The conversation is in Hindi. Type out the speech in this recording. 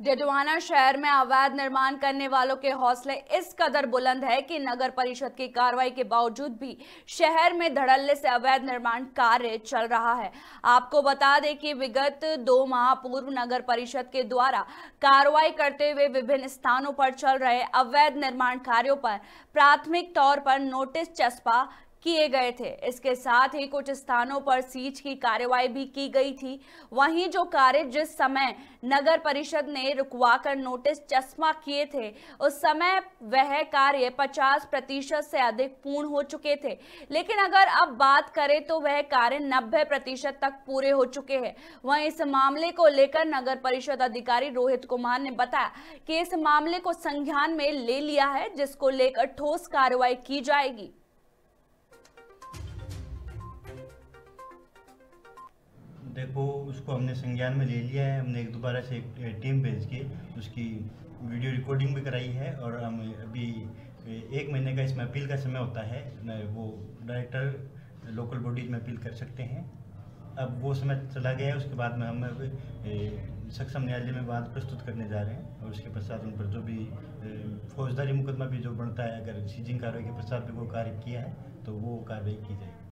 डेडवाना शहर में अवैध निर्माण करने वालों के हौसले इस कदर बुलंद है कि नगर परिषद की कार्रवाई के बावजूद भी शहर में धड़ल्ले से अवैध निर्माण कार्य चल रहा है। आपको बता दें कि विगत 2 माह पूर्व नगर परिषद के द्वारा कार्रवाई करते हुए विभिन्न स्थानों पर चल रहे अवैध निर्माण कार्यों पर प्राथमिक तौर पर नोटिस चस्पा किए गए थे। इसके साथ ही कुछ स्थानों पर सीज की कार्रवाई भी की गई थी। वहीं जो कार्य जिस समय नगर परिषद ने रुकवाकर नोटिस चस्पा किए थे, उस समय वह कार्य 50% से अधिक पूर्ण हो चुके थे, लेकिन अगर अब बात करें तो वह कार्य 90% तक पूरे हो चुके हैं। वहीं इस मामले को लेकर नगर परिषद अधिकारी रोहित कुमार ने बताया कि इस मामले को संज्ञान में ले लिया है, जिसको लेकर ठोस कार्रवाई की जाएगी। देखो, उसको हमने संज्ञान में ले लिया है। हमने एक दोबारा से एक टीम भेज के उसकी वीडियो रिकॉर्डिंग भी कराई है और हम अभी 1 महीने का इसमें अपील का समय होता है। वो डायरेक्टर लोकल बॉडीज में अपील कर सकते हैं। अब वो समय चला गया है। उसके बाद में हम सक्षम न्यायालय में बात प्रस्तुत करने जा रहे हैं और उसके पश्चात उन पर जो भी फौजदारी मुकदमा भी जो बनता है, अगर सीजिंग कार्रवाई के पश्चात भी वो कार्य किया है तो वो कार्रवाई की जाएगी।